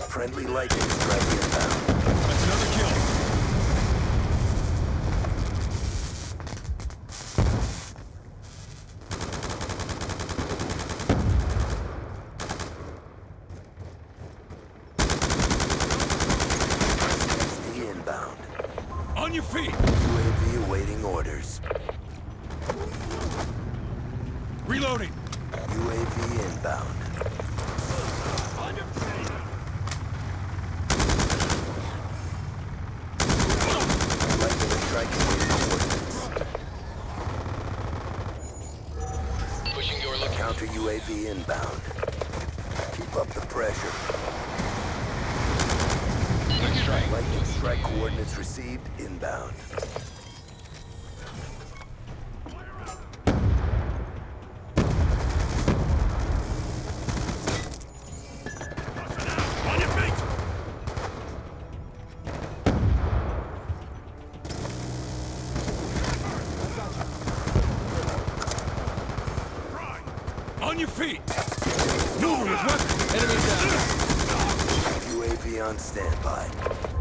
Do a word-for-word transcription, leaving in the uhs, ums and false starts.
Friendly lightning strike inbound. That's another kill. The inbound. On your feet. U A V awaiting orders. Reloading. U A V inbound. On your feet. Lightning strike awaiting coordinates. Pushing your look. Counter U A V inbound. Keep up the pressure. Good strike. Lightning strike coordinates received inbound. On your feet. On your feet. Move with weapons. Enemy down. U A V on standby.